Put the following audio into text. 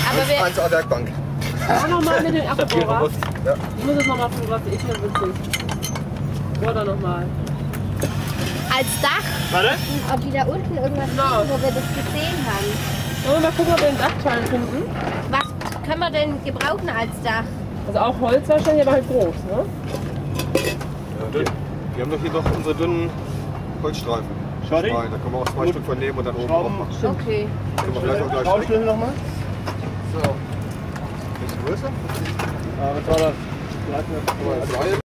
Aber wir... 1A Werkbank. Auch nochmal mit den Akkubohrer. Ja. Ich muss es nochmal fotografieren, ich finde das witzig. Oder nochmal. Als Dach, Warte. ob die da unten irgendwas Genau. finden, wo wir das gesehen haben. Wollen wir mal gucken, ob wir den Dachteil finden? Was können wir denn gebrauchen als Dach? Also auch Holz wahrscheinlich, aber halt groß, ne? Ja, wir haben doch hier noch unsere dünnen Holzstreifen. Sorry? Da können wir auch 2 Stück von nehmen und dann oben drauf Schrauben. machen. Okay. Können wir vielleicht auch gleich Schraubenschlüssel nochmal? So. Bisschen größer? Was war das? Aber